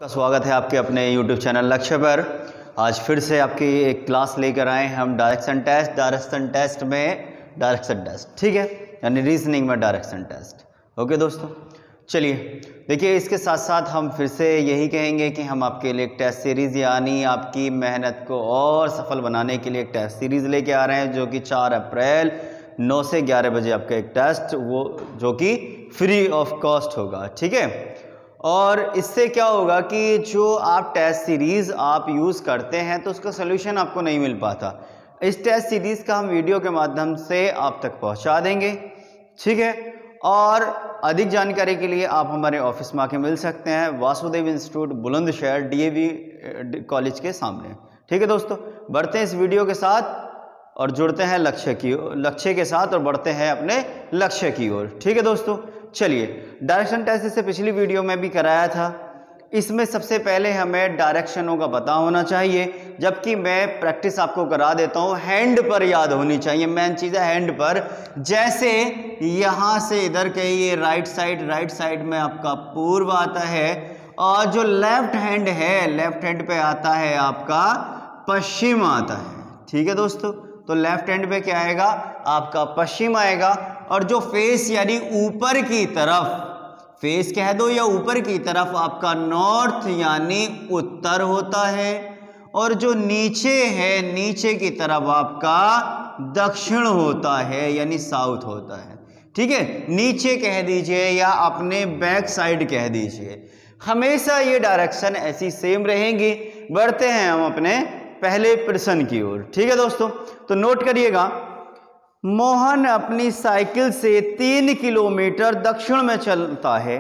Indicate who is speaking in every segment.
Speaker 1: का स्वागत है आपके अपने YouTube चैनल लक्ष्य पर। आज फिर से आपकी एक क्लास लेकर आए हैं हम डायरेक्शन टेस्ट में डायरेक्शन टेस्ट, ठीक है, यानी रीजनिंग में डायरेक्शन टेस्ट। ओके दोस्तों, चलिए देखिए, इसके साथ साथ हम फिर से यही कहेंगे कि हम आपके लिए एक टेस्ट सीरीज़ यानी आपकी मेहनत को और सफल बनाने के लिए एक टेस्ट सीरीज़ लेके आ रहे हैं, जो कि 4 अप्रैल 9 से 11 बजे आपका एक टेस्ट, वो जो कि फ्री ऑफ कॉस्ट होगा, ठीक है। और इससे क्या होगा कि जो आप टेस्ट सीरीज़ आप यूज़ करते हैं तो उसका सोल्यूशन आपको नहीं मिल पाता। इस टेस्ट सीरीज़ का हम वीडियो के माध्यम से आप तक पहुंचा देंगे, ठीक है। और अधिक जानकारी के लिए आप हमारे ऑफिस में आके मिल सकते हैं, Vasudev institute Bulandshahr DAV college के सामने, ठीक है दोस्तों। बढ़ते हैं इस वीडियो के साथ और जुड़ते हैं लक्ष्य के साथ और बढ़ते हैं अपने लक्ष्य की ओर, ठीक है दोस्तों। चलिए, डायरेक्शन टेस्ट इससे पिछली वीडियो में भी कराया था। इसमें सबसे पहले हमें डायरेक्शनों का पता होना चाहिए, जबकि मैं प्रैक्टिस आपको करा देता हूँ, हैंड पर याद होनी चाहिए। मेन चीज़ है हैंड पर। जैसे यहाँ से इधर कहिए राइट साइड में आपका पूर्व आता है, और जो लेफ्ट हैंड है, लेफ्ट हैंड पे आता है आपका पश्चिम आता है, ठीक है दोस्तों। तो लेफ्ट हैंड पे क्या आएगा, आपका पश्चिम आएगा। और जो फेस यानी ऊपर की तरफ, फेस कह दो या ऊपर की तरफ, आपका नॉर्थ यानी उत्तर होता है। और जो नीचे है, नीचे की तरफ आपका दक्षिण होता है यानी साउथ होता है, ठीक है। नीचे कह दीजिए या अपने बैक साइड कह दीजिए, हमेशा ये डायरेक्शन ऐसी सेम रहेंगी। बढ़ते हैं हम अपने पहले प्रश्न की ओर, ठीक है दोस्तों। तो नोट करिएगा, मोहन अपनी साइकिल से 3 किलोमीटर दक्षिण में चलता है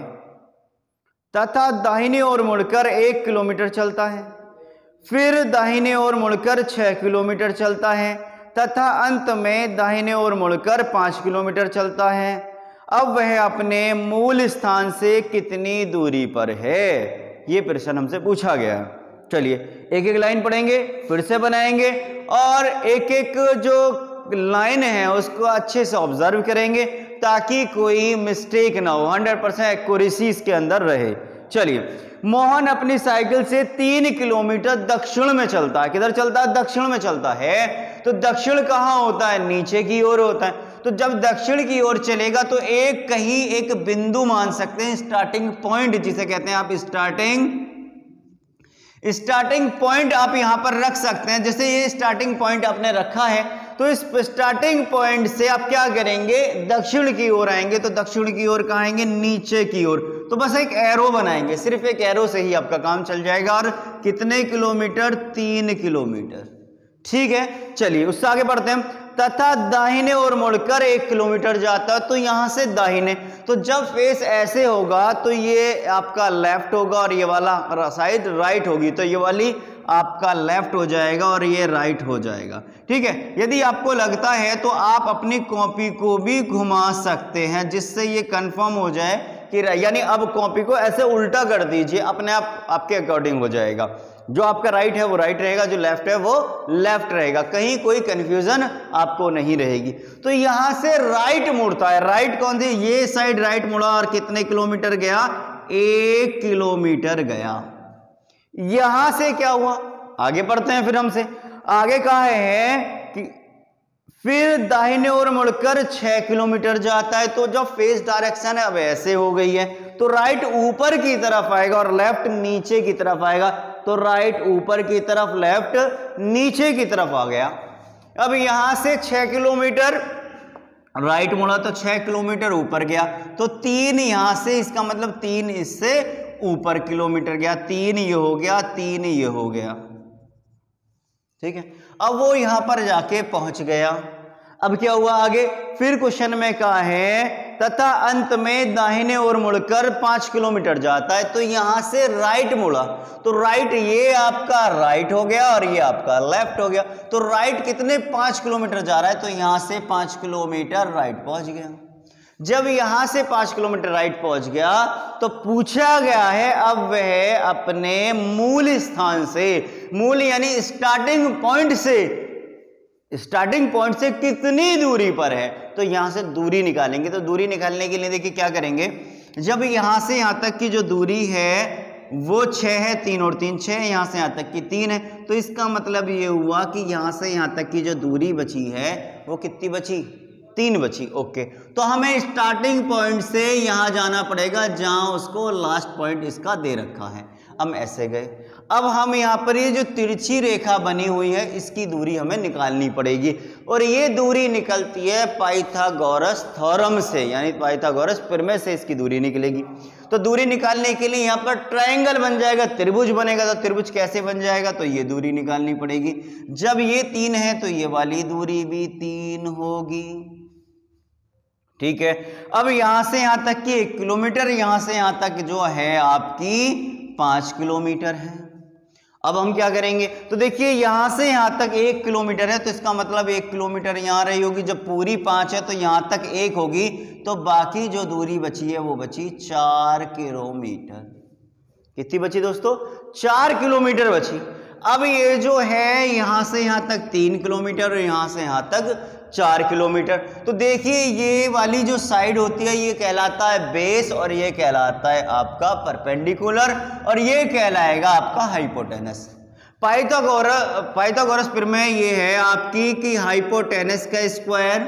Speaker 1: तथा दाहिने ओर मुड़कर 1 किलोमीटर चलता है, फिर दाहिने ओर मुड़कर 6 किलोमीटर चलता है तथा अंत में दाहिने ओर मुड़कर 5 किलोमीटर चलता है। अब वह अपने मूल स्थान से कितनी दूरी पर है? ये प्रश्न हमसे पूछा गया है। चलिए एक एक लाइन पढ़ेंगे, फिर से बनाएंगे और एक एक जो लाइन है उसको अच्छे से ऑब्जर्व करेंगे ताकि कोई मिस्टेक ना हो, 100% एक्यूरेसी इसके अंदर रहे। चलिए, मोहन अपनी साइकिल से 3 किलोमीटर दक्षिण में चलता है। किधर चलता है? दक्षिण में चलता है। तो दक्षिण कहाँ होता है? नीचे की ओर होता है। तो जब दक्षिण की ओर चलेगा तो कहीं एक बिंदु मान सकते हैं, स्टार्टिंग पॉइंट जिसे कहते हैं आप, स्टार्टिंग पॉइंट आप यहां पर रख सकते हैं। जैसे ये स्टार्टिंग पॉइंट आपने रखा है, तो इस स्टार्टिंग पॉइंट से आप क्या करेंगे, दक्षिण की ओर आएंगे। तो दक्षिण की ओर कहाँ आएंगे? नीचे की ओर। तो बस एक एरो बनाएंगे, सिर्फ एक एरो से ही आपका काम चल जाएगा। और कितने किलोमीटर? 3 किलोमीटर, ठीक है। चलिए उससे आगे बढ़ते हैं। तथा दाहिने ओर मुड़कर 1 किलोमीटर जाता है, तो यहां से दाहिने, तो जब फेस ऐसे होगा तो ये आपका लेफ्ट होगा और ये वाला साइड राइट होगी, तो ये वाली आपका लेफ्ट हो जाएगा और ये राइट हो जाएगा, ठीक है। यदि आपको लगता है तो आप अपनी कॉपी को भी घुमा सकते हैं, जिससे ये कंफर्म हो जाए कि, यानी अब कॉपी को ऐसे उल्टा कर दीजिए, अपने आप आपके अकॉर्डिंग हो जाएगा। जो आपका राइट है वो राइट रहेगा, जो लेफ्ट है वो लेफ्ट रहेगा, कहीं कोई कंफ्यूजन आपको नहीं रहेगी। तो यहां से राइट मुड़ता है, राइट कौन सी? ये साइड राइट मुड़ा और कितने किलोमीटर गया? 1 किलोमीटर गया। यहां से क्या हुआ? आगे बढ़ते हैं, फिर हमसे आगे कहा है कि फिर दाहिने ओर मुड़कर 6 किलोमीटर जाता है। तो जब फेस डायरेक्शन है अब ऐसे हो गई है, तो राइट ऊपर की तरफ आएगा और लेफ्ट नीचे की तरफ आएगा। तो राइट ऊपर की तरफ, लेफ्ट नीचे की तरफ आ गया। अब यहां से 6 किलोमीटर राइट मुड़ा तो 6 किलोमीटर ऊपर गया, तो 3 यहां से, इसका मतलब 3 इससे ऊपर किलोमीटर गया। 3 ये हो गया, 3 ये हो गया, ठीक है। अब वो यहां पर जाके पहुंच गया। अब क्या हुआ आगे? फिर क्वेश्चन में कहा है तथा अंत में दाहिने ओर मुड़कर 5 किलोमीटर जाता है। तो यहां से राइट मुड़ा, तो राइट ये आपका राइट हो गया और ये आपका लेफ्ट हो गया। तो राइट कितने? 5 किलोमीटर जा रहा है, तो यहां से 5 किलोमीटर राइट पहुंच गया। जब यहां से 5 किलोमीटर राइट पहुंच गया तो पूछा गया है अब वह अपने मूल स्थान से, मूल यानी स्टार्टिंग पॉइंट से कितनी दूरी पर है। तो यहां से दूरी निकालेंगे। तो दूरी निकालने के लिए देखिए क्या करेंगे, जब यहां से यहां तक की जो दूरी है वो 6 है, 3 और 3 6, यहाँ से यहाँ तक की 3 है। तो इसका मतलब ये हुआ कि यहाँ से यहाँ तक की जो दूरी बची है वो कितनी बची, 3 बची। ओके, तो हमें स्टार्टिंग पॉइंट से यहाँ जाना पड़ेगा जहाँ उसको लास्ट पॉइंट इसका दे रखा है। हम ऐसे गए, अब हम यहाँ पर ये जो तिरछी रेखा बनी हुई है इसकी दूरी हमें निकालनी पड़ेगी, और ये दूरी निकलती है पाइथागोरस थ्योरम से, यानी पाइथागोरस प्रमेय से इसकी दूरी निकलेगी। तो दूरी निकालने के लिए यहाँ पर ट्रायंगल बन जाएगा, त्रिभुज बनेगा। तो त्रिभुज कैसे बन जाएगा, तो ये दूरी निकालनी पड़ेगी। जब ये 3 है तो ये वाली दूरी भी 3 होगी, ठीक है। अब यहां से यहां तक की 1 किलोमीटर, यहां से यहां तक जो है आपकी 5 किलोमीटर है। अब हम क्या करेंगे, तो देखिए यहां से यहां तक 1 किलोमीटर है, तो इसका मतलब 1 किलोमीटर यहां रही होगी। जब पूरी 5 है तो यहां तक 1 होगी, तो बाकी जो दूरी बची है वो बची 4 किलोमीटर। कितनी बची दोस्तों, 4 किलोमीटर बची। अब ये जो है यहां से यहां तक 3 किलोमीटर और यहां से यहां तक 4 किलोमीटर। तो देखिए ये वाली जो साइड होती है ये कहलाता है बेस, और ये कहलाता है आपका परपेंडिकुलर, और ये कहलाएगा आपका हाइपोटेनस। पाइथागोरस प्रमेय ये है आपकी कि हाइपोटेनस का स्क्वायर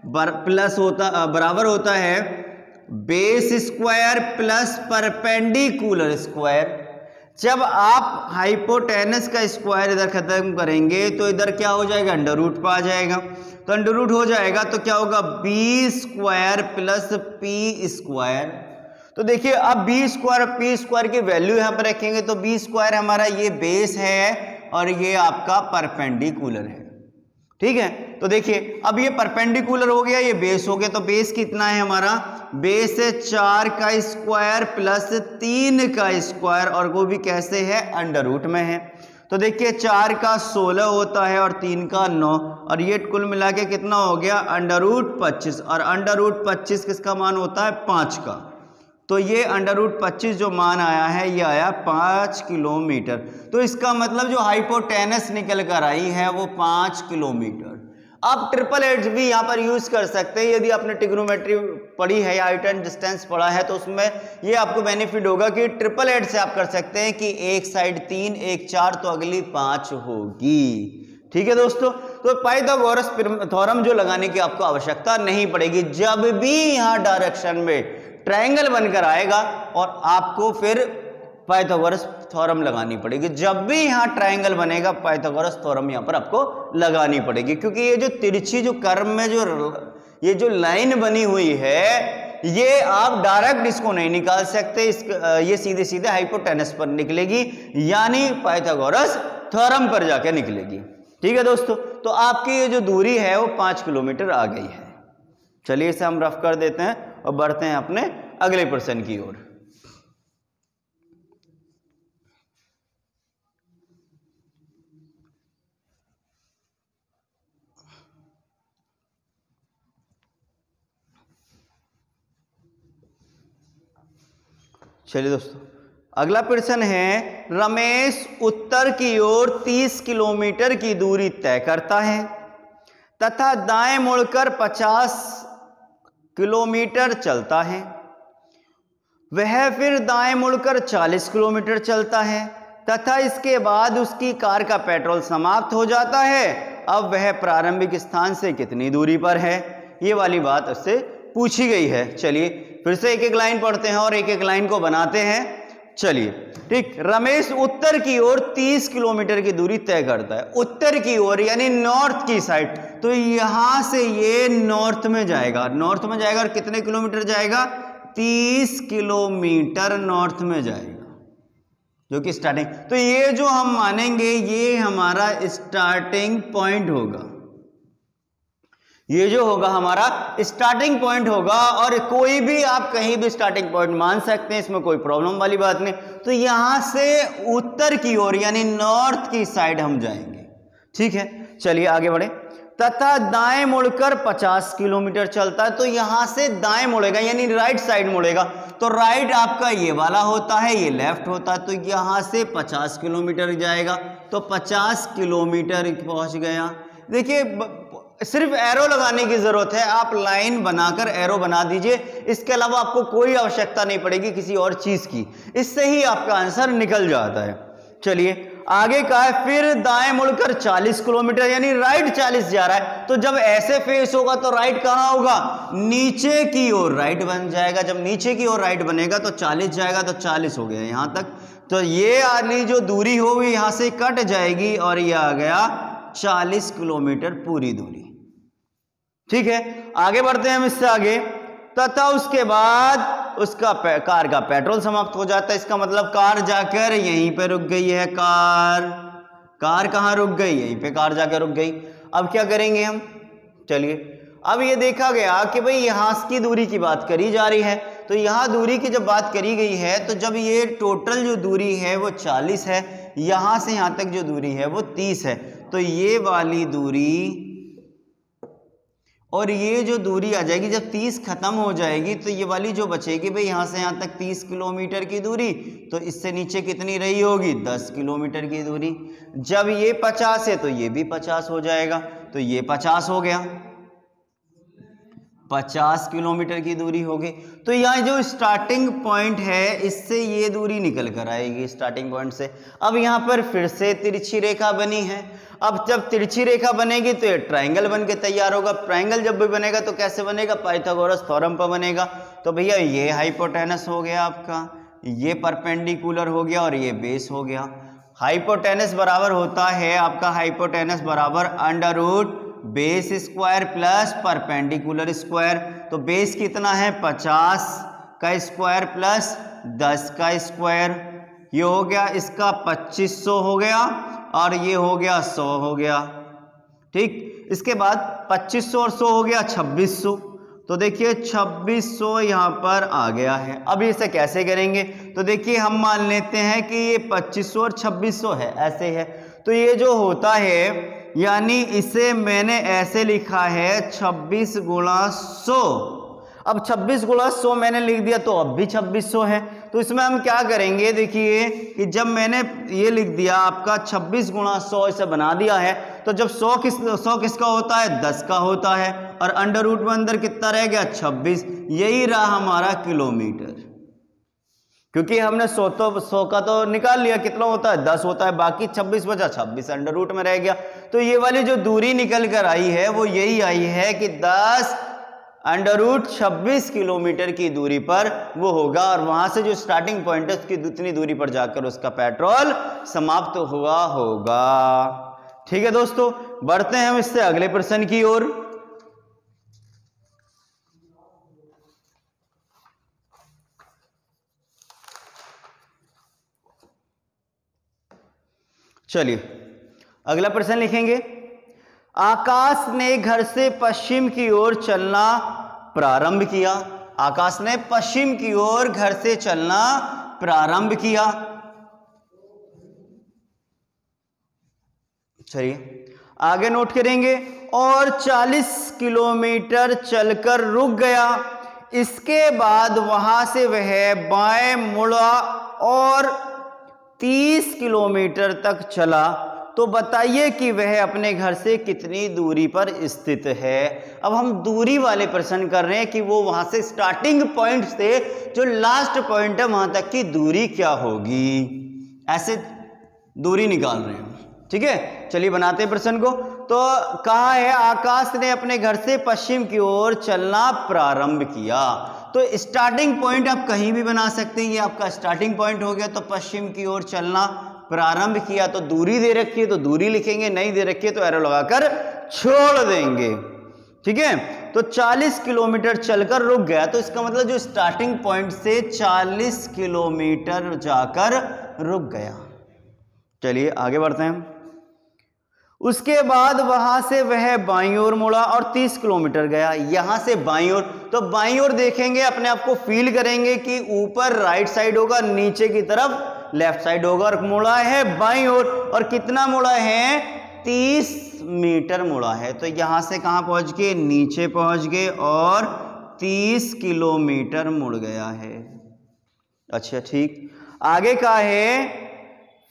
Speaker 1: बराबर होता है base square plus perpendicular square. जब आप हाइपोटेनस का स्क्वायर इधर खत्म करेंगे तो इधर क्या हो जाएगा, अंडर रूट पर आ जाएगा। तो अंडर रूट हो जाएगा तो क्या होगा, B square plus P square. तो देखिए अब बी स्क्वायर और पी स्क्वायर की वैल्यू यहां पर रखेंगे, तो बी स्क्वायर हमारा ये बेस है और ये आपका परपेंडिकुलर है, ठीक है। तो देखिए अब ये परपेंडिकुलर हो गया, ये बेस हो गया। तो बेस कितना है हमारा, बेस है 4 का स्क्वायर प्लस 3 का स्क्वायर, और वो भी कैसे है, अंडर रूट में है। तो देखिए 4 का 16 होता है और 3 का 9, और ये कुल मिला के कितना हो गया, अंडर रूट 25, और अंडर रूट 25 किसका मान होता है, 5 का। तो ये अंडर रूट 25 जो मान आया है ये आया 5 किलोमीटर। तो इसका मतलब जो हाइपोटेनस निकल कर आई है वो 5 किलोमीटर। आप ट्रिपल एड्स भी यहाँ पर यूज कर सकते हैं। यदि आपने ट्रिग्नोमेट्री पढ़ी है या हाइट एंड डिस्टेंस पढ़ा है तो उसमें ये आपको बेनिफिट होगा कि ट्रिपल एड से आप कर सकते हैं कि एक साइड 3 एक 4 तो अगली 5 होगी, ठीक है दोस्तों। तो पाइथागोरस थ्योरम जो लगाने की आपको आवश्यकता नहीं पड़ेगी। जब भी यहाँ डायरेक्शन में ट्रायंगल बनकर आएगा और आपको फिर पाइथागोरस थ्योरम लगानी पड़ेगी। जब भी यहाँ ट्रायंगल बनेगा पाइथागोरस थ्योरम यहाँ पर आपको लगानी पड़ेगी, क्योंकि ये जो तिरछी जो कर्व में जो ये जो लाइन बनी हुई है ये आप डायरेक्ट इसको नहीं निकाल सकते, ये सीधे सीधे हाइपोटेनस पर निकलेगी, यानी पाइथागोरस थ्योरम पर जाके निकलेगी, ठीक है दोस्तों। तो आपकी ये जो दूरी है वो 5 किलोमीटर आ गई है। चलिए इसे हम रफ कर देते हैं और बढ़ते हैं अपने अगले प्रश्न की ओर। चलिए दोस्तों अगला प्रश्न है, रमेश उत्तर की ओर 30 किलोमीटर की दूरी तय करता है तथा दाएं मुड़कर 50 किलोमीटर चलता है। वह फिर दाएं मुड़कर 40 किलोमीटर चलता है तथा इसके बाद उसकी कार का पेट्रोल समाप्त हो जाता है। अब वह प्रारंभिक स्थान से कितनी दूरी पर है, ये वाली बात उससे पूछी गई है। चलिए फिर से एक एक लाइन पढ़ते हैं और एक एक लाइन को बनाते हैं। चलिए ठीक, रमेश उत्तर की ओर 30 किलोमीटर की दूरी तय करता है। उत्तर की ओर यानी नॉर्थ की साइड, तो यहां से ये नॉर्थ में जाएगा, नॉर्थ में जाएगा और कितने किलोमीटर जाएगा, 30 किलोमीटर नॉर्थ में जाएगा, जो कि स्टार्टिंग। तो ये जो हम मानेंगे ये हमारा स्टार्टिंग पॉइंट होगा, ये जो होगा हमारा स्टार्टिंग पॉइंट होगा, और कोई भी आप कहीं भी स्टार्टिंग पॉइंट मान सकते हैं, इसमें कोई प्रॉब्लम वाली बात नहीं। तो यहां से उत्तर की ओर यानी नॉर्थ की साइड हम जाएंगे, ठीक है। चलिए आगे बढ़े। तथा दाएं मुड़कर 50 किलोमीटर चलता है, तो यहां से दाएं मुड़ेगा यानी राइट साइड मुड़ेगा। तो राइट आपका ये वाला होता है, ये लेफ्ट होता है, तो यहां से 50 किलोमीटर जाएगा, तो 50 किलोमीटर पहुंच गया। देखिए सिर्फ एरो लगाने की जरूरत है, आप लाइन बनाकर एरो बना दीजिए, इसके अलावा आपको कोई आवश्यकता नहीं पड़ेगी किसी और चीज की, इससे ही आपका आंसर निकल जाता है। चलिए आगे का है, फिर दाएं मुड़कर 40 किलोमीटर, यानी राइट 40 जा रहा है, तो जब ऐसे फेस होगा तो राइट कहां होगा, नीचे की ओर राइट बन जाएगा। जब नीचे की ओर राइट बनेगा तो 40 जाएगा, तो 40 हो गया यहां तक, तो ये वाली जो दूरी होगी यहां से कट जाएगी और ये आ गया 40 किलोमीटर पूरी दूरी। ठीक है, आगे बढ़ते हैं हम इससे आगे, तथा उसके बाद उसका कार का पेट्रोल समाप्त हो जाता है। इसका मतलब कार जाकर यहीं पे रुक गई है, कार कहां रुक गई, यहीं पे कार जाकर रुक गई। अब क्या करेंगे हम, चलिए अब ये देखा गया कि भाई यहां की दूरी की बात करी जा रही है, तो यहां दूरी की जब बात करी गई है तो जब ये टोटल जो दूरी है वो 40 है, यहां से यहां तक जो दूरी है वो 30 है, तो ये वाली दूरी और ये जो दूरी आ जाएगी, जब 30 खत्म हो जाएगी तो ये वाली जो बचेगी भाई यहां से यहां तक 30 किलोमीटर की दूरी, तो इससे नीचे कितनी रही होगी, 10 किलोमीटर की दूरी। जब ये 50 है तो ये भी 50 हो जाएगा, तो ये 50 हो गया, 50 किलोमीटर की दूरी होगी। तो यहाँ जो स्टार्टिंग पॉइंट है इससे ये दूरी निकल कर आएगी स्टार्टिंग पॉइंट से। अब यहाँ पर फिर से तिरछी रेखा बनी है, अब जब तिरछी रेखा बनेगी तो ये ट्रायंगल बन के तैयार होगा। ट्रायंगल जब भी बनेगा तो कैसे बनेगा, पाइथागोरस थ्योरम पर बनेगा। तो भैया ये हाइपोटेनस हो गया आपका, ये परपेंडिकुलर हो गया और ये बेस हो गया। हाइपोटेनस बराबर होता है आपका, हाइपोटेनस बराबर under root base square plus perpendicular square. तो बेस कितना है, 50 का स्क्वायर प्लस 10 का स्क्वायर, ये हो गया इसका 2500 हो गया और ये हो गया 100 हो गया। ठीक, इसके बाद 2500 और 100 हो गया 2600, तो देखिए 2600 यहाँ पर आ गया है। अब इसे कैसे करेंगे, तो देखिए हम मान लेते हैं कि ये 2500 और 2600 है, ऐसे है, तो ये जो होता है यानी इसे मैंने ऐसे लिखा है 26 गुणा 100। अब 26 गुणा 100 मैंने लिख दिया तो अब भी 2600 है। तो इसमें हम क्या करेंगे, देखिए कि जब मैंने ये लिख दिया आपका 26 गुणा 100 इसे बना दिया है, तो जब 100 किसका होता है, 10 का होता है, और अंडर रूट में अंदर कितना रह गया, 26, यही रहा हमारा किलोमीटर। क्योंकि हमने 100 का तो निकाल लिया, कितना होता है, 10 होता है, बाकी 26 बचा, 26 अंडर रूट में रह गया। तो ये वाली जो दूरी निकल कर आई है वो यही आई है कि 10 अंडर रूट 26 किलोमीटर की दूरी पर वो होगा, और वहां से जो स्टार्टिंग पॉइंट है उसकी उतनी दूरी पर जाकर उसका पेट्रोल समाप्त हुआ होगा। ठीक है दोस्तों, बढ़ते हैं हम इससे अगले प्रश्न की ओर। चलिए अगला प्रश्न लिखेंगे, आकाश ने घर से पश्चिम की ओर चलना प्रारंभ किया। आकाश ने पश्चिम की ओर घर से चलना प्रारंभ किया। चलिए आगे नोट करेंगे, और 40 किलोमीटर चलकर रुक गया। इसके बाद वहां से वह बाएं मुड़ा और 30 किलोमीटर तक चला। तो बताइए कि वह अपने घर से कितनी दूरी पर स्थित है। अब हम दूरी वाले प्रश्न कर रहे हैं कि वो वहां से स्टार्टिंग पॉइंट से जो लास्ट पॉइंट है वहां तक की दूरी क्या होगी, ऐसे दूरी निकाल रहे हैं। ठीक है, चलिए बनाते हैं प्रश्न को। तो कहा है आकाश ने अपने घर से पश्चिम की ओर चलना प्रारंभ किया। तो स्टार्टिंग पॉइंट आप कहीं भी बना सकते हैं, ये आपका स्टार्टिंग पॉइंट हो गया। तो पश्चिम की ओर चलना प्रारंभ किया, तो दूरी दे रखी है तो दूरी लिखेंगे, नहीं दे रखी है तो एरो लगाकर छोड़ देंगे। ठीक है, तो 40 किलोमीटर चलकर रुक गया, तो इसका मतलब जो स्टार्टिंग पॉइंट से 40 किलोमीटर जाकर रुक गया। चलिए आगे बढ़ते हैं। उसके बाद वहां से वह बाईं ओर मुड़ा और 30 किलोमीटर गया। यहां से बाईं ओर, तो बाईं ओर देखेंगे, अपने आप को फील करेंगे कि ऊपर राइट साइड होगा, नीचे की तरफ लेफ्ट साइड होगा, और मुड़ा है बाईं ओर। और कितना मुड़ा है, 30 मीटर मुड़ा है। तो यहां से कहां पहुंच गए, नीचे पहुंच गए और 30 किलोमीटर मुड़ गया है। अच्छा ठीक, आगे का है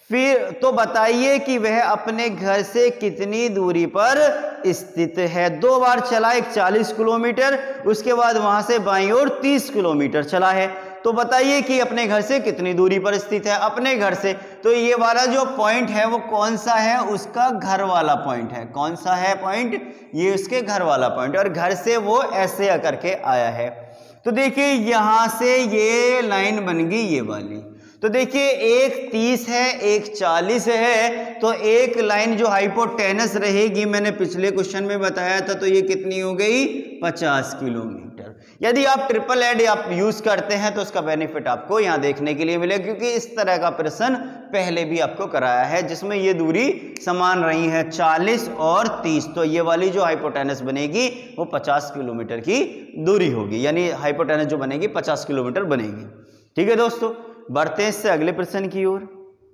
Speaker 1: फिर तो बताइए कि वह अपने घर से कितनी दूरी पर स्थित है। 2 बार चला, एक 40 किलोमीटर, उसके बाद वहां से बाईं ओर 30 किलोमीटर चला है। तो बताइए कि अपने घर से कितनी दूरी पर स्थित है। अपने घर से, तो ये वाला जो पॉइंट है वो कौन सा है, उसका घर वाला पॉइंट है। कौन सा है पॉइंट, ये उसके घर वाला पॉइंट, और घर से वो ऐसे करके आया है। तो देखिए यहां से ये लाइन बन गई ये वाली। तो देखिए एक 30 है, एक 40 है, तो एक लाइन जो हाइपोटेनस रहेगी, मैंने पिछले क्वेश्चन में बताया था, तो ये कितनी हो गई, 50 किलोमीटर। यदि आप ट्रिपल एड आप यूज करते हैं तो उसका बेनिफिट आपको यहां देखने के लिए मिलेगा, क्योंकि इस तरह का प्रश्न पहले भी आपको कराया है जिसमें ये दूरी समान रही है 40 और 30। तो ये वाली जो हाइपोटेनस बनेगी वो 50 किलोमीटर की दूरी होगी, यानी हाइपोटेनस जो बनेगी 50 किलोमीटर बनेगी। ठीक है दोस्तों, बढ़ते हैं इससे अगले प्रश्न की ओर।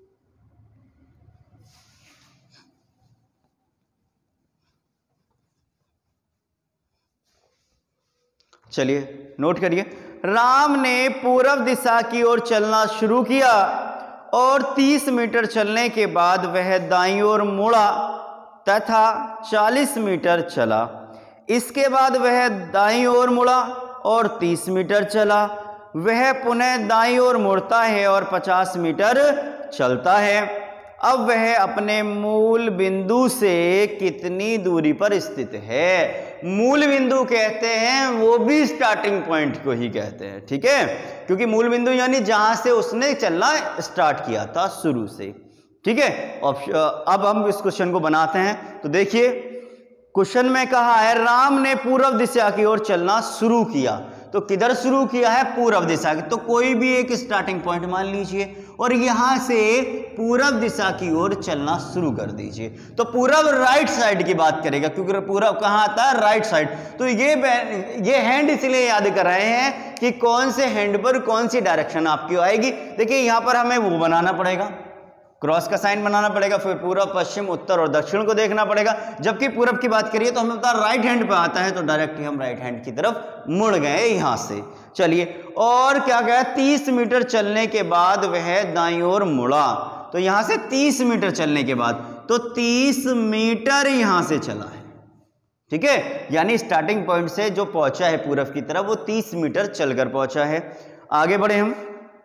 Speaker 1: चलिए नोट करिए। राम ने पूर्व दिशा की ओर चलना शुरू किया और 30 मीटर चलने के बाद वह दाईं ओर मुड़ा तथा 40 मीटर चला। इसके बाद वह दाईं ओर मुड़ा और 30 मीटर चला। वह पुनः दाईं ओर मुड़ता है और 50 मीटर चलता है। अब वह अपने मूल बिंदु से कितनी दूरी पर स्थित है। मूल बिंदु कहते हैं, वो भी स्टार्टिंग पॉइंट को ही कहते हैं, ठीक है, क्योंकि मूल बिंदु यानी जहां से उसने चलना स्टार्ट किया था शुरू से। ठीक है, अब हम इस क्वेश्चन को बनाते हैं। तो देखिए क्वेश्चन में कहा है राम ने पूर्व दिशा की ओर चलना शुरू किया। तो किधर शुरू किया है, पूर्व दिशा की। तो कोई भी एक स्टार्टिंग पॉइंट मान लीजिए और यहां से पूर्व दिशा की ओर चलना शुरू कर दीजिए। तो पूर्व राइट साइड की बात करेगा, क्योंकि पूर्व कहां आता है, राइट साइड। तो ये हैंड इसलिए याद कर रहे हैं कि कौन से हैंड पर कौन सी डायरेक्शन आपकी आएगी। देखिए यहां पर हमें वो बनाना पड़ेगा, क्रॉस का साइन बनाना पड़ेगा, फिर पूर्व पश्चिम उत्तर और दक्षिण को देखना पड़ेगा। जबकि पूर्व की बात करिए तो हमें पता राइट हैंड पे आता है, तो डायरेक्ट हम राइट हैंड की तरफ मुड़ गए यहां से। चलिए, और क्या गया, 30 मीटर चलने के बाद वह दाईं ओर मुड़ा। तो यहां से 30 मीटर चलने के बाद, तो 30 मीटर यहां से चला है। ठीक है, यानी स्टार्टिंग पॉइंट से जो पहुंचा है पूर्व की तरफ वो 30 मीटर चलकर पहुंचा है। आगे बढ़े हम।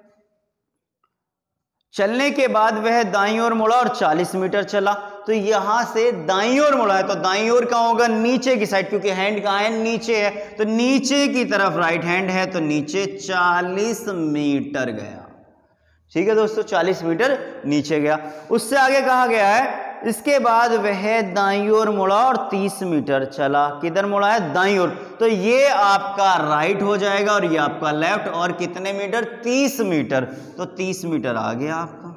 Speaker 1: चलने के बाद वह दाईं ओर मुड़ा और 40 मीटर चला। तो यहां से दाईं ओर मुड़ा है, तो दाईं ओर कहां होगा, नीचे की साइड, क्योंकि हैंड कहां है, नीचे है। तो नीचे की तरफ राइट हैंड है, तो नीचे 40 मीटर गया। ठीक है दोस्तों, 40 मीटर नीचे गया। उससे आगे कहा गया है इसके बाद वह दाईं ओर मुड़ा और 30 मीटर चला। किधर मुड़ा है, दाईं ओर। तो ये आपका राइट हो जाएगा और ये आपका लेफ्ट। और कितने मीटर, 30 मीटर। तो 30 मीटर आ गया आपका।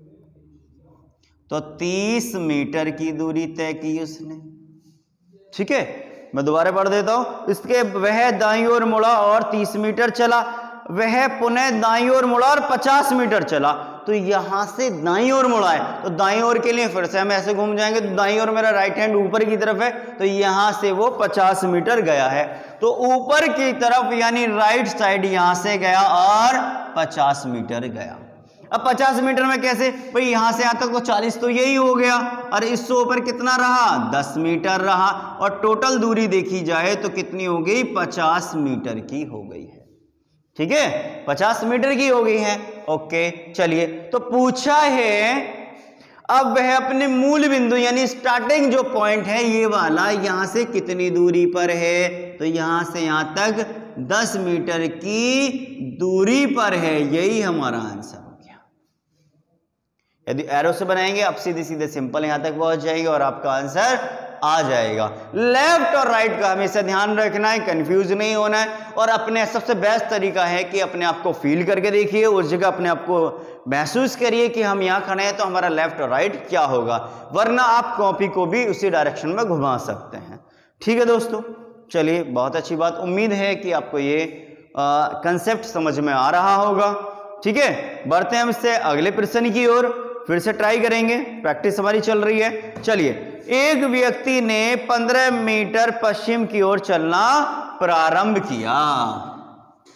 Speaker 1: तो 30 मीटर की दूरी तय की उसने। ठीक है, मैं दोबारा पढ़ देता हूं। इसके वह दाईं ओर मुड़ा और 30 मीटर चला। वह पुनः दाईं ओर मुड़ा और 50 मीटर चला। तो यहां से दाईं ओर मुड़ा है, तो दाईं ओर के लिए फिर से हम ऐसे घूम जाएंगे। तो दाईं ओर मेरा राइट हैंड ऊपर की तरफ है, तो यहां से वो 50 मीटर गया है। तो ऊपर की तरफ यानी राइट साइड यहां से गया और 50 मीटर गया। अब 50 मीटर में कैसे भाई, यहां से यहां तक तो 40 तो यही हो गया, और इससे ऊपर कितना रहा, 10 मीटर रहा। और टोटल दूरी देखी जाए तो कितनी हो गई, 50 मीटर की हो गई है। ठीक है, 50 मीटर की हो गई है। ओके, चलिए, तो पूछा है अब वह अपने मूल बिंदु यानी स्टार्टिंग जो पॉइंट है ये वाला, यहां से कितनी दूरी पर है। तो यहां से यहां तक 10 मीटर की दूरी पर है। यही हमारा आंसर हो गया। यदि एरो से बनाएंगे आप सीधे सीधे सिंपल यहां तक पहुंच जाएंगे और आपका आंसर आ जाएगा। लेफ्ट और राइट का हमेशा ध्यान रखना है, कंफ्यूज नहीं होना है। और अपने सबसे बेस्ट तरीका है कि अपने आप को फील करके देखिए, उस जगह अपने आप को महसूस करिए कि हम यहाँ खड़े हैं तो हमारा लेफ्ट और राइट क्या होगा, वरना आप कॉपी को भी उसी डायरेक्शन में घुमा सकते हैं। ठीक है दोस्तों, चलिए, बहुत अच्छी बात। उम्मीद है कि आपको ये कंसेप्ट समझ में आ रहा होगा। ठीक है, बढ़ते हैं हम इससे अगले प्रश्न की ओर। फिर से ट्राई करेंगे, प्रैक्टिस हमारी चल रही है। चलिए, एक व्यक्ति ने 15 मीटर पश्चिम की ओर चलना प्रारंभ किया।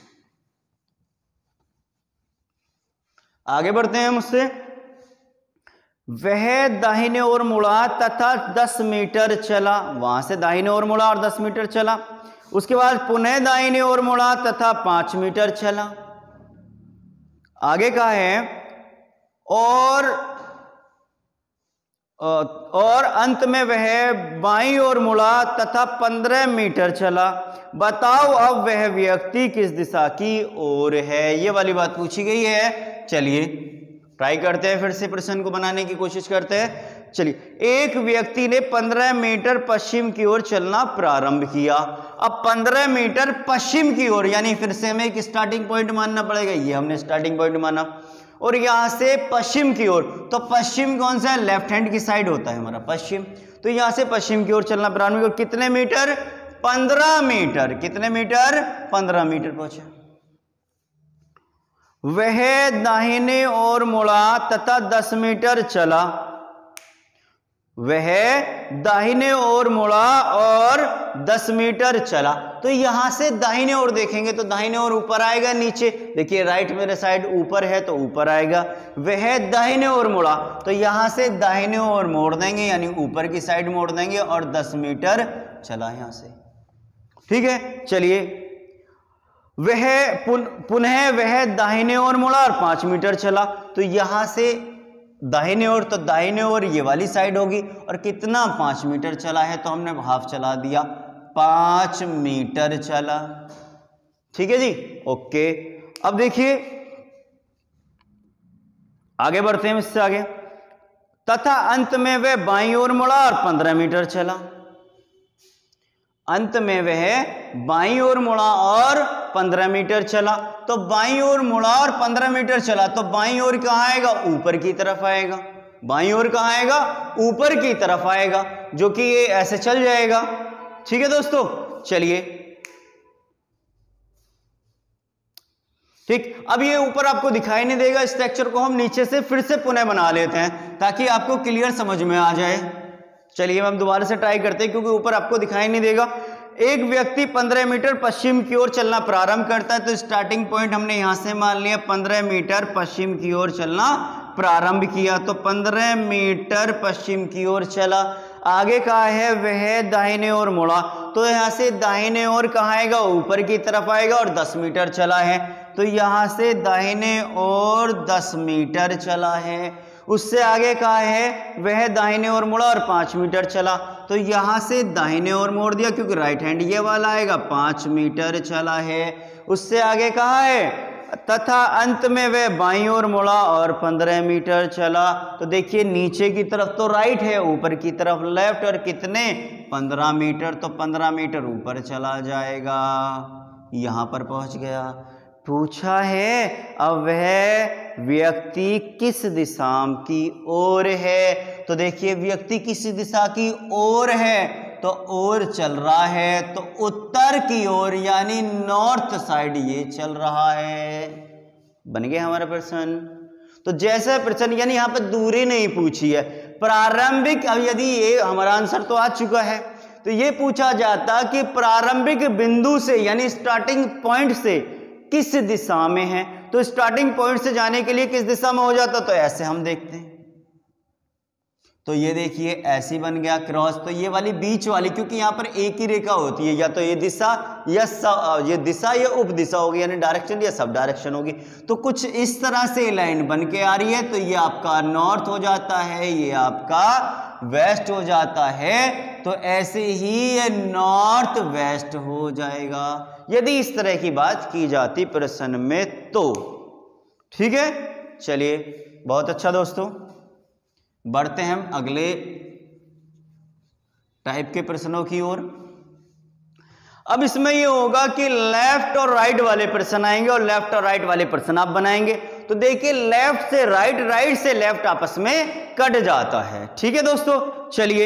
Speaker 1: आगे बढ़ते हैं हम उससे। वह दाहिने ओर मुड़ा तथा 10 मीटर चला। वहां से दाहिने ओर मुड़ा और 10 मीटर चला। उसके बाद पुनः दाहिने ओर मुड़ा तथा 5 मीटर चला। आगे का है और अंत में वह बाईं ओर मुड़ा तथा 15 मीटर चला। बताओ अब वह व्यक्ति किस दिशा की ओर है। ये वाली बात पूछी गई है। चलिए ट्राई करते हैं, फिर से प्रश्न को बनाने की कोशिश करते हैं। चलिए, एक व्यक्ति ने 15 मीटर पश्चिम की ओर चलना प्रारंभ किया। अब 15 मीटर पश्चिम की ओर, यानी फिर से हमें एक स्टार्टिंग पॉइंट मानना पड़ेगा। ये हमने स्टार्टिंग पॉइंट माना और यहां से पश्चिम की ओर, तो पश्चिम कौन सा है, लेफ्ट हैंड की साइड होता है हमारा पश्चिम। तो यहां से पश्चिम की ओर चलना प्रारंभ किया। कितने मीटर, 15 मीटर। कितने मीटर, 15 मीटर पहुंचे। वह दाहिने ओर मुड़ा तथा 10 मीटर चला। वह दाहिने ओर मुड़ा और 10 मीटर चला। तो यहां से दाहिने ओर देखेंगे तो दाहिने ओर ऊपर आएगा, नीचे देखिए राइट मेरे साइड ऊपर है तो ऊपर आएगा। वह दाहिने ओर मुड़ा, तो यहां से दाहिने ओर मोड़ देंगे, यानी ऊपर की साइड मोड़ देंगे और 10 मीटर चला यहां से। ठीक है, चलिए वह पुनः वह दाहिने ओर मुड़ा और 5 मीटर चला। तो यहां से दाहिने ओर, तो दाहिने ओर ये वाली साइड होगी और कितना 5 मीटर चला है, तो हमने हाफ चला दिया, 5 मीटर चला। ठीक है जी, ओके। अब देखिए आगे बढ़ते हैं इससे आगे। तथा अंत में वह बाईं ओर मुड़ा और 15 मीटर चला। अंत में वह बाईं ओर मुड़ा और 15 मीटर चला। तो बाईं ओर मुड़ा और 15 मीटर चला, तो बाईं ओर कहां आएगा, ऊपर की तरफ आएगा। बाईं ओर कहां आएगा, ऊपर की तरफ आएगा, जो कि ये ऐसे चल जाएगा। ठीक है दोस्तों, चलिए ठीक। अब ये ऊपर आपको दिखाई नहीं देगा, स्ट्रक्चर को हम नीचे से फिर से पुनः बना लेते हैं ताकि आपको क्लियर समझ में आ जाए। चलिए हम दोबारा से ट्राई करते हैं, क्योंकि ऊपर आपको दिखाई नहीं देगा। एक व्यक्ति 15 मीटर पश्चिम की ओर चलना प्रारंभ करता है, तो स्टार्टिंग पॉइंट हमने यहां से मान लिया, 15 मीटर पश्चिम की ओर चलना प्रारंभ किया। तो 15 मीटर पश्चिम की ओर चला। आगे कहा है वह दाहिने ओर मुड़ा, तो यहां से दाहिने ओर कहां आएगा, ऊपर की तरफ आएगा और 10 मीटर चला है। तो यहां से दाहिने ओर 10 मीटर चला है। उससे आगे कहा है वह दाहिने ओर मुड़ा और 5 मीटर चला। तो यहां से दाहिने ओर मोड़ दिया, क्योंकि राइट हैंड ये वाला आएगा, 5 मीटर चला है। उससे आगे कहा है तथा अंत में वह बाईं ओर मुड़ा और 15 मीटर चला। तो देखिए नीचे की तरफ तो राइट है, ऊपर की तरफ लेफ्ट, और कितने, 15 मीटर। तो 15 मीटर ऊपर चला जाएगा, यहां पर पहुंच गया। पूछा है अब वह व्यक्ति किस दिशा की ओर है। तो देखिए व्यक्ति किस दिशा की ओर है, तो ओर चल रहा है, तो उत्तर की ओर, यानी नॉर्थ साइड ये चल रहा है। बन गया हमारा प्रश्न। तो जैसा प्रश्न, यानी यहां पर दूरी नहीं पूछी है, प्रारंभिक। अब यदि ये हमारा आंसर तो आ चुका है, तो ये पूछा जाता कि प्रारंभिक बिंदु से, यानी स्टार्टिंग पॉइंट से किस दिशा में है। तो स्टार्टिंग पॉइंट से जाने के लिए किस दिशा में हो जाता, तो ऐसे हम देखते हैं। तो ये देखिए ऐसी बन गया क्रॉस। तो ये वाली बीच वाली, क्योंकि यहां पर एक ही रेखा होती है, या तो ये दिशा या ये दिशा या उप दिशा होगी, यानी डायरेक्शन या सब डायरेक्शन होगी। तो कुछ इस तरह से लाइन बन के आ रही है, तो ये आपका नॉर्थ हो जाता है, ये आपका वेस्ट हो जाता है। तो ऐसे ही ये नॉर्थ वेस्ट हो जाएगा, यदि इस तरह की बात की जाती प्रश्न में तो। ठीक है, चलिए बहुत अच्छा दोस्तों, बढ़ते हैं हम अगले टाइप के प्रश्नों की ओर। अब इसमें ये होगा कि लेफ्ट और राइट वाले प्रश्न आएंगे और लेफ्ट और राइट वाले प्रश्न आप बनाएंगे। तो देखिए लेफ्ट से राइट, राइट से लेफ्ट आपस में कट जाता है। ठीक है दोस्तों, चलिए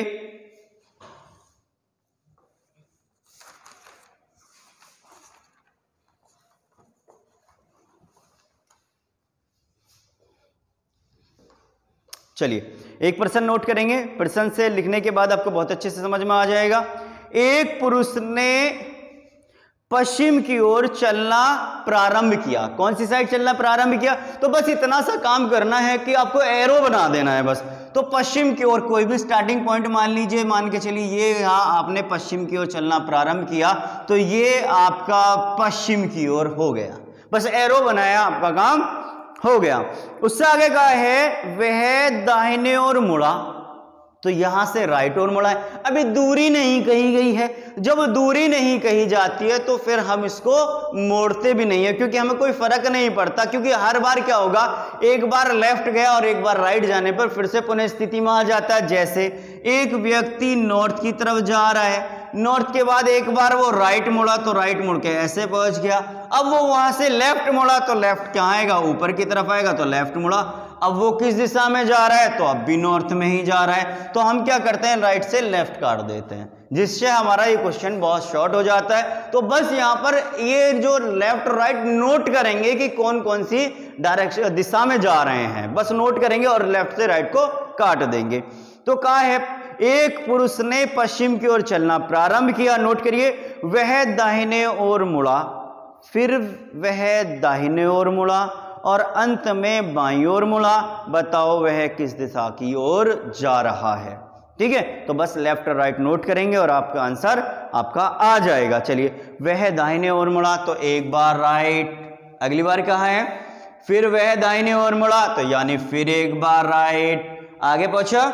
Speaker 1: एक प्रश्न नोट करेंगे। प्रश्न से लिखने के बाद आपको बहुत अच्छे से समझ में आ जाएगा। एक पुरुष ने पश्चिम की ओर चलना प्रारंभ किया। कौन सी साइड चलना प्रारंभ किया? तो बस इतना सा काम करना है कि आपको एरो बना देना है बस। तो पश्चिम की ओर कोई भी स्टार्टिंग पॉइंट मान लीजिए, मान के चलिए ये यहाँ आपने पश्चिम की ओर चलना प्रारंभ किया, तो ये आपका पश्चिम की ओर हो गया, बस एरो बनाया, आपका काम हो गया। उससे आगे का है वह दाहिने ओर मुड़ा, तो यहां से राइट ओर मुड़ा है। अभी दूरी नहीं कही गई है, जब दूरी नहीं कही जाती है तो फिर हम इसको मोड़ते भी नहीं है, क्योंकि हमें कोई फर्क नहीं पड़ता, क्योंकि हर बार क्या होगा, एक बार लेफ्ट गया और एक बार राइट जाने पर फिर से पुनः स्थिति में आ जाता है। जैसे एक व्यक्ति नॉर्थ की तरफ जा रहा है, नॉर्थ के बाद एक बार वो राइट मुड़ा तो राइट मुड़ के ऐसे पहुंच गया। अब वो वहां से लेफ्ट मुड़ा तो लेफ्ट क्या आएगा, ऊपर की तरफ आएगा, तो लेफ्ट मुड़ा। अब वो किस दिशा में जा रहा है, तो अब भी नॉर्थ में ही जा रहा है, तो हम क्या करते हैं, राइट से लेफ्ट काट देते हैं, जिससे हमारा ये क्वेश्चन बहुत शॉर्ट हो जाता है। तो बस यहाँ पर ये जो लेफ्ट राइट नोट करेंगे कि कौन कौन सी डायरेक्शन दिशा में जा रहे हैं, बस नोट करेंगे और लेफ्ट से राइट को काट देंगे। तो कहा है एक पुरुष ने पश्चिम की ओर चलना प्रारंभ किया, नोट करिए, वह दाहिने ओर मुड़ा, फिर वह दाहिने ओर मुड़ा और अंत में बाईं ओर मुड़ा, बताओ वह किस दिशा की ओर जा रहा है। ठीक है, तो बस लेफ्ट और राइट नोट करेंगे और आपका आंसर आपका आ जाएगा। चलिए, वह दाहिने ओर मुड़ा तो एक बार राइट, अगली बार कहा है फिर वह दाहिने ओर मुड़ा, तो यानी फिर एक बार राइट, आगे पहुंचा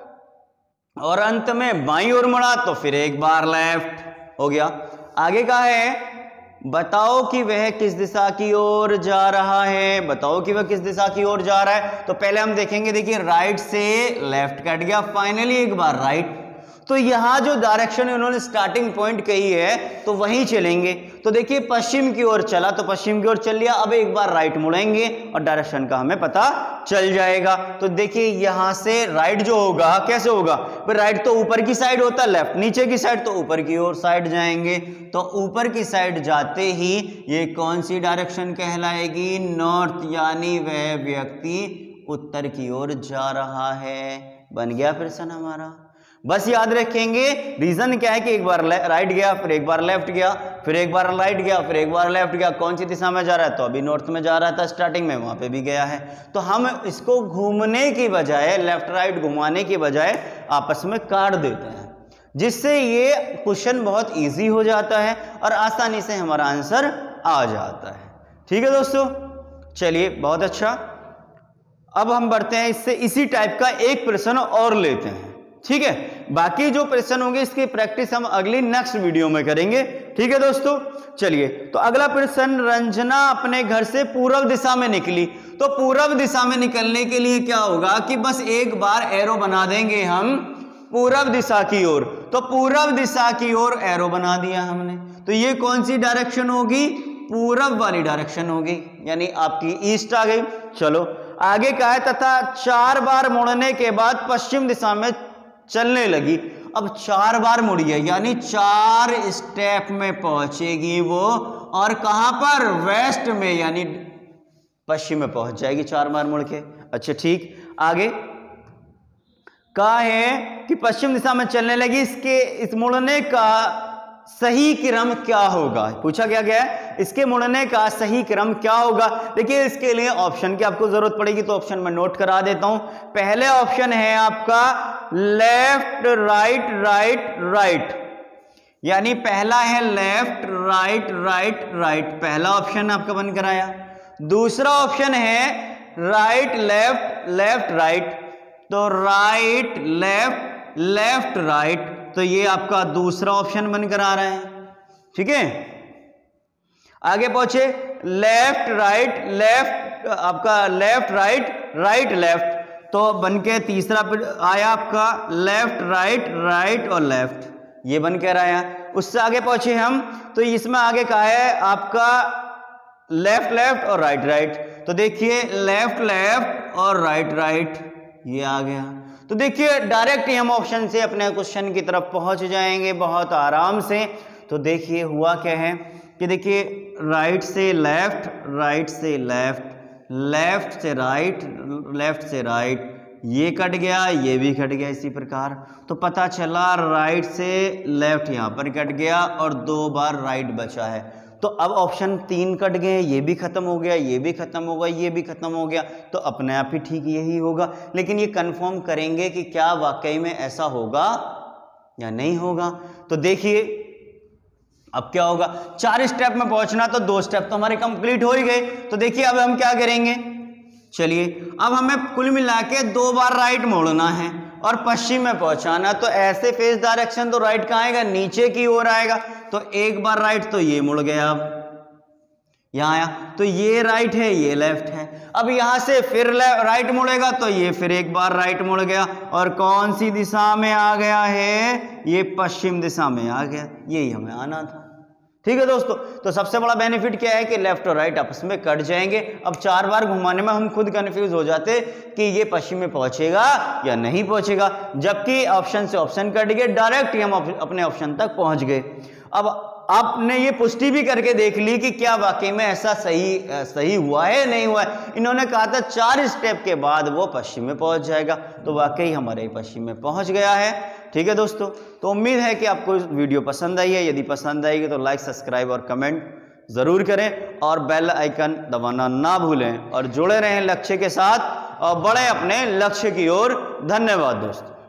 Speaker 1: और अंत में बाईं ओर मुड़ा तो फिर एक बार लेफ्ट हो गया। आगे कहा है बताओ कि वह किस दिशा की ओर जा रहा है, बताओ कि वह किस दिशा की ओर जा रहा है। तो पहले हम देखेंगे, देखिए राइट से लेफ्ट कट गया, फाइनली एक बार राइट, तो यहां जो डायरेक्शन उन्होंने स्टार्टिंग पॉइंट कही है तो वहीं चलेंगे। तो देखिए पश्चिम की ओर चला तो पश्चिम की ओर चल लिया, अब एक बार राइट मुड़ेंगे और डायरेक्शन का हमें पता चल जाएगा। तो देखिए यहां से राइट जो होगा कैसे होगा, फिर राइट तो ऊपर की साइड होता है, लेफ्ट नीचे की साइड, तो ऊपर की ओर साइड जाएंगे। तो ऊपर की साइड जाते ही ये कौन सी डायरेक्शन कहलाएगी, नॉर्थ, यानी वह व्यक्ति उत्तर की ओर जा रहा है। बन गया प्रश्न हमारा। बस याद रखेंगे रीजन क्या है कि एक बार राइट गया, फिर एक बार लेफ्ट गया, फिर एक बार राइट गया, फिर एक बार लेफ्ट गया, कौन सी दिशा में जा रहा है, तो अभी नॉर्थ में जा रहा था स्टार्टिंग में, वहां पे भी गया है। तो हम इसको घूमने की बजाय, लेफ्ट राइट घुमाने की बजाय आपस में काट देते हैं, जिससे ये क्वेश्चन बहुत ईजी हो जाता है और आसानी से हमारा आंसर आ जाता है। ठीक है दोस्तों, चलिए बहुत अच्छा। अब हम बढ़ते हैं इससे इसी टाइप का एक प्रश्न और लेते हैं। ठीक है, बाकी जो प्रश्न होंगे इसकी प्रैक्टिस हम अगली नेक्स्ट वीडियो में करेंगे। ठीक है दोस्तों, चलिए तो अगला प्रश्न, रंजना अपने घर से पूर्व दिशा में निकली। तो पूर्व दिशा में निकलने के लिए क्या होगा कि बस एक बार एरो बना देंगे हम पूर्व दिशा की ओर। तो पूर्व दिशा की ओर एरो बना दिया हमने, तो ये कौन सी डायरेक्शन होगी, पूर्व वाली डायरेक्शन होगी, यानी आपकी ईस्ट आ गई। चलो आगे क्या है, तथा 4 बार मुड़ने के बाद पश्चिम दिशा में चलने लगी। अब 4 बार मुड़ी है, यानी 4 स्टेप में पहुंचेगी वो, और कहां पर, वेस्ट में, यानी पश्चिम में पहुंच जाएगी 4 बार मुड़ के। अच्छा ठीक, आगे कहा है कि पश्चिम दिशा में चलने लगी, इसके इस मुड़ने का सही क्रम क्या होगा, पूछा क्या गया है, इसके मुड़ने का सही क्रम क्या होगा। देखिए इसके लिए ऑप्शन की आपको जरूरत पड़ेगी, तो ऑप्शन में नोट करा देता हूं। पहले ऑप्शन है आपका लेफ्ट राइट राइट राइट, यानी पहला है लेफ्ट राइट राइट राइट, पहला ऑप्शन आपका बन कर आया। दूसरा ऑप्शन है राइट लेफ्ट लेफ्ट राइट, तो राइट लेफ्ट लेफ्ट राइट, तो ये आपका दूसरा ऑप्शन बनकर आ रहा है। ठीक है, आगे पहुंचे, लेफ्ट राइट लेफ्ट, आपका लेफ्ट राइट राइट लेफ्ट, तो बनके तीसरा आया आपका लेफ्ट राइट राइट और लेफ्ट, ये बनकर आया। उससे आगे पहुंचे हम, तो इसमें आगे कहा है आपका लेफ्ट लेफ्ट और राइट राइट, तो देखिए लेफ्ट लेफ्ट और राइट राइट, ये आ गया। तो देखिए डायरेक्ट ही हम ऑप्शन से अपने क्वेश्चन की तरफ पहुंच जाएंगे बहुत आराम से। तो देखिए हुआ क्या है कि देखिए राइट से लेफ्ट, राइट से लेफ्ट, लेफ्ट से राइट, लेफ्ट से राइट, ये कट गया, ये भी कट गया इसी प्रकार। तो पता चला राइट से लेफ्ट यहाँ पर कट गया और 2 बार राइट बचा है। तो अब ऑप्शन 3 कट गए, ये भी खत्म हो गया, ये भी खत्म हो गया, ये भी खत्म हो गया। तो अपने आप ही ठीक यही होगा, लेकिन ये कंफर्म करेंगे कि क्या वाकई में ऐसा होगा या नहीं होगा। तो देखिए अब क्या होगा, 4 स्टेप में पहुंचना, तो 2 स्टेप तो हमारे कंप्लीट हो ही गए। तो देखिए अब हम क्या करेंगे, चलिए अब हमें कुल मिला के 2 बार राइट मोड़ना है और पश्चिम में पहुंचाना। तो ऐसे फेस डायरेक्शन तो राइट कहाँ आएगा, नीचे की ओर आएगा। तो एक बार राइट तो ये मुड़ गया, अब यहाँ आया तो ये राइट है, ये लेफ्ट है। अब यहां से फिर राइट मुड़ेगा तो ये फिर एक बार राइट मुड़ गया और कौन सी दिशा में आ गया है, ये पश्चिम दिशा में आ गया। यही हमें आना था। ठीक है दोस्तों, तो सबसे बड़ा बेनिफिट क्या है कि लेफ्ट और राइट आपस में कट जाएंगे। अब 4 बार घुमाने में हम खुद कंफ्यूज हो जाते कि ये पश्चिम में पहुंचेगा या नहीं पहुंचेगा, जबकि ऑप्शन से ऑप्शन कट गए, डायरेक्ट हम अपने ऑप्शन तक पहुंच गए। अब आपने ये पुष्टि भी करके देख ली कि क्या वाकई में ऐसा सही हुआ है नहीं हुआ है। इन्होंने कहा था 4 स्टेप के बाद वो पश्चिम में पहुंच जाएगा, तो वाकई हमारे पश्चिम में पहुंच गया है। ठीक है दोस्तों, तो उम्मीद है कि आपको वीडियो पसंद आई है। यदि पसंद आएगी तो लाइक, सब्सक्राइब और कमेंट ज़रूर करें और बेल आइकन दबाना ना भूलें और जुड़े रहें लक्ष्य के साथ और बढ़े अपने लक्ष्य की ओर। धन्यवाद दोस्तों।